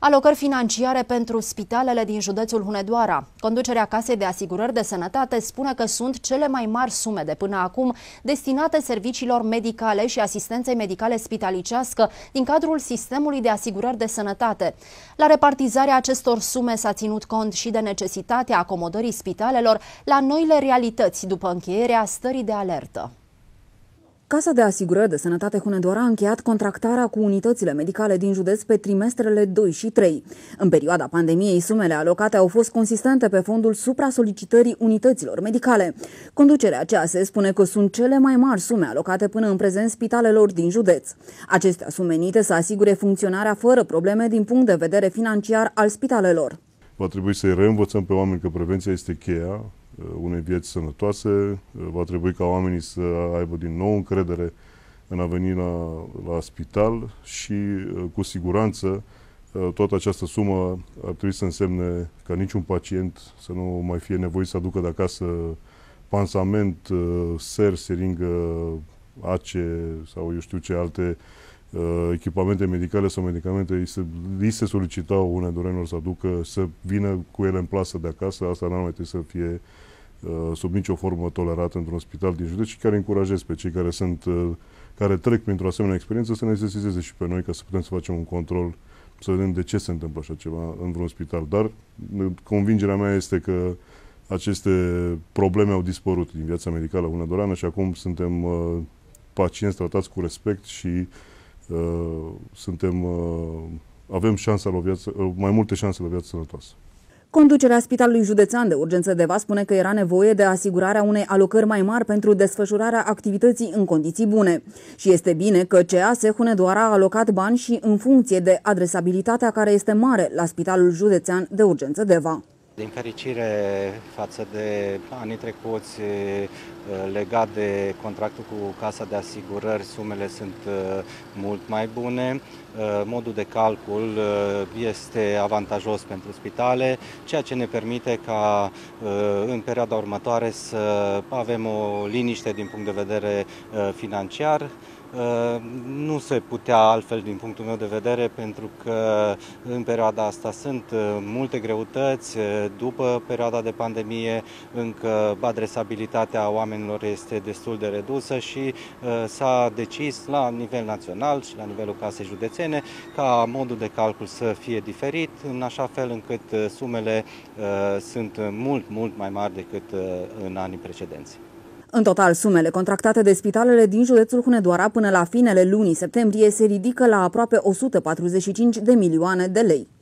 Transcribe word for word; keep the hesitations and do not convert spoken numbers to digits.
Alocări financiare pentru spitalele din județul Hunedoara. Conducerea Casei de Asigurări de Sănătate spune că sunt cele mai mari sume de până acum destinate serviciilor medicale și asistenței medicale spitalicească din cadrul sistemului de asigurări de sănătate. La repartizarea acestor sume s-a ținut cont și de necesitatea acomodării spitalelor la noile realități după încheierea stării de alertă. Casa de Asigurări de Sănătate Hunedoara a încheiat contractarea cu unitățile medicale din județ pe trimestrele doi și trei. În perioada pandemiei, sumele alocate au fost consistente pe fondul supra-solicitării unităților medicale. Conducerea C A S spune că sunt cele mai mari sume alocate până în prezent spitalelor din județ. Acestea sunt menite să asigure funcționarea fără probleme din punct de vedere financiar al spitalelor. Va trebui să-i reînvățăm pe oameni că prevenția este cheia unei vieți sănătoase. Va trebui ca oamenii să aibă din nou încredere în a veni la, la spital și cu siguranță toată această sumă ar trebui să însemne ca niciun pacient să nu mai fie nevoit să aducă de acasă pansament, ser, seringă, ace sau eu știu ce alte echipamente medicale sau medicamente. Li se, li se solicitau hunedorenilor să aducă, să vină cu ele în plasă de acasă. Asta n-ar mai trebui să fie uh, sub nicio formă tolerată într-un spital din județ și care încurajez pe cei care sunt, uh, care trec printr-o asemenea experiență să ne sesizeze și pe noi ca să putem să facem un control, să vedem de ce se întâmplă așa ceva în vreun spital. Dar convingerea mea este că aceste probleme au dispărut din viața medicală hunedoreană și acum suntem uh, pacienți tratați cu respect și Uh, suntem, uh, avem șansa la o viață, uh, mai multe șanse la viață sănătoasă. Conducerea Spitalului Județean de Urgență Deva spune că era nevoie de asigurarea unei alocări mai mari pentru desfășurarea activității în condiții bune. Și este bine că C A S Hunedoara a alocat bani și în funcție de adresabilitatea care este mare la Spitalul Județean de Urgență Deva. Din fericire, față de anii trecuți, legat de contractul cu Casa de Asigurări, sumele sunt mult mai bune. Modul de calcul este avantajos pentru spitale, ceea ce ne permite ca în perioada următoare să avem o liniște din punct de vedere financiar. Nu se putea altfel din punctul meu de vedere, pentru că în perioada asta sunt multe greutăți. După perioada de pandemie, încă adresabilitatea oamenilor este destul de redusă și s-a decis la nivel național și la nivelul casei județene ca modul de calcul să fie diferit, în așa fel încât sumele sunt mult, mult mai mari decât în anii precedenți. În total, sumele contractate de spitalele din județul Hunedoara până la finele lunii septembrie se ridică la aproape o sută patruzeci și cinci de milioane de lei.